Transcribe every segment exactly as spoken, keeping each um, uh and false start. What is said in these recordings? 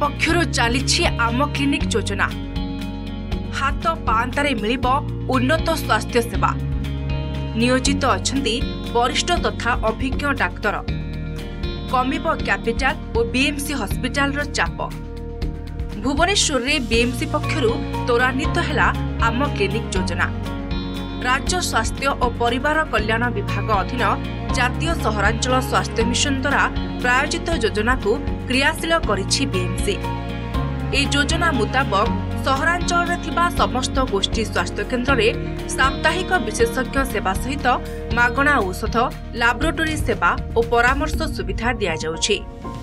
पक्षरु चली आम क्लिनिक योजना हाथ पांतारे मिलिबो उन्नत स्वास्थ्य सेवा नियोजित अछंती वरिष्ठ तथा अभिज्ञ डाक्तर कमिबो कैपिटल और बीएमसी हॉस्पिटल रो चाप भुवनेश्वर रे बीएमसी पक्षरु त्वरान्वित हैला आम क्लिनिक योजना राज्य स्वास्थ्य और परिवार कल्याण विभाग अधीन जातीय सहरांचल स्वास्थ्य मिशन द्वारा प्रायोजित योजना को क्रियाशील करिछि बीएमसी। ए योजना मुताबक सहरांचल रे थिबा समस्त गोष्ठी स्वास्थ्य केन्द्र रे साप्ताहिक विशेषज्ञ सेवा सहित मागणा औषध लैबोरेटरी सेवा और परामर्श सुविधा दिया जाउछि।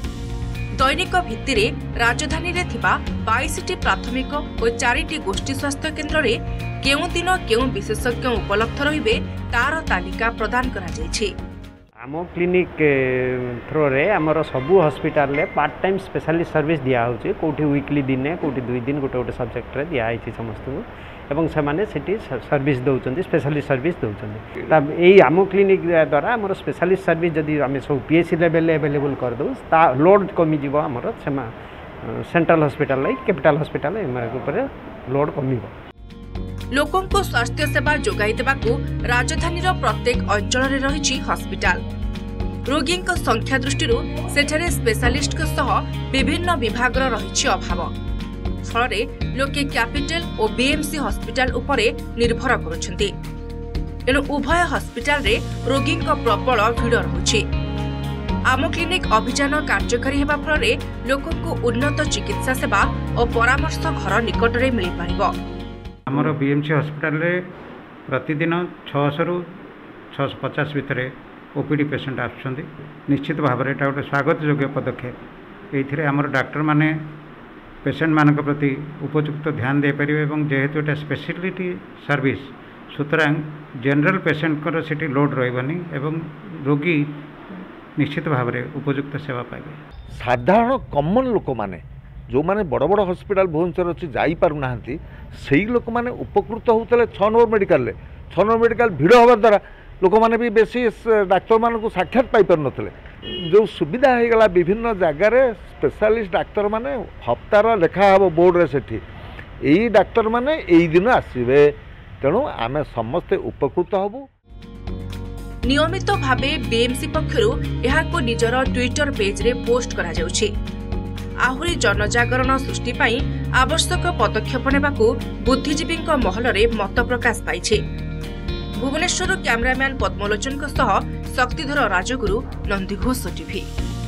दैनिक भित्तिरे राजधानी रे थिबा बाईस टी प्राथमिक और चार टी गोष्ठी स्वास्थ्य केन्द्र रे केउ दिन केउ विशेषज्ञ उपलब्ध रहिबे तार तालिका प्रदान करा जायछि। आम क्लिनिक थ्रो रे आमर सबू हॉस्पिटल रे पार्ट टाइम स्पेशलिस्ट सर्विस दिया होची कोठी वीकली दिने कोठी दुई दिन गोटे गोटे सब्जेक्ट रे दिया आइछि समस्त को एवं सेमाने सेठी सर्विस दउचंदी स्पेशलिस्ट सर्विस दउचंदी तब एई आम क्लिनिक द्वारा आमर स्पेशलिस्ट सर्विस जदी आमे सब पीएचसी लेवल अवेलेबल कर दउ ता लोड कमी जीवो आमर सेमा सेंट्रल हॉस्पिटल लाई कैपिटल हॉस्पिटल एमर ऊपर लोड कमीबो। लोकों को स्वास्थ्य सेवा जोगाई देबाकू राजधानी प्रत्येक अंचल रे रहिछि हॉस्पिटल रोगी संख्या दृष्टि सेठारे स्पेशलिस्ट सह विभिन्न विभाग रहिछि अभाव फल लोके कैपिटल और बीएमसी हॉस्पिटल उपरे निर्भर करुछन्ति एणु उभय हॉस्पिटल रे रोगी प्रबल भिड़ रहुछि। आम क्लिनिक अभियान कार्यकारी हेबा फल लोकों को उन्नत चिकित्सा सेवा और परामर्श घर निकट रे मिलि पारिबो। आमर बीएमसी हॉस्पिटल रे प्रतिदिन छह सौ रु छह सौ पचास भितर ओपीडी पेशेंट आसुछन्ति निश्चित भाव में गोटे स्वागत योग्य पदक्षेप ये आमर डाक्टर माने पेशेंट मान प्रति उपयुक्त ध्यान दे पारे और जेहेतु एटा स्पेशलिटी सर्विस सुतरां जनरल पेशेंट को सिटी लोड रही एवं रोगी निश्चित भाव में उपयुक्त सेवा पाइबे। साधारण कॉमन लोक माने जो माने बड़ बड़ हॉस्पिटल भुवनेश्वर अच्छी जापारूना से लोक मैंने उपकृत होते छः नंबर मेडिकल छः नंबर मेडिकल भिड़ हवा द्वारा लोक मैंने भी बेसी डाक्तर मान को साक्षात पाई पार नथिले जो सुविधा हो गला विभिन्न जगार स्पेशलिस्ट डाक्तर माने हप्तार लेखा हम बोर्ड रे सेठी यही डाक्तर माने यही दिन आसवे तेणु आमे समस्ते उपकृत हबु। नियमित भावे बीएमसी पक्षरु एहाको निजर ट्विटर पेज रे पोस्ट करा जाउछि। आहुरी जनजागरण सृष्टि पाई आवश्यक पदक्षेप नेबाकू बुद्धिजीवी महल रे मत प्रकाश पाइछि। भुवनेश्वर कैमरामैन पद्मलोचन सह शक्तिधर राजगुरु नंदीघोष टीवी।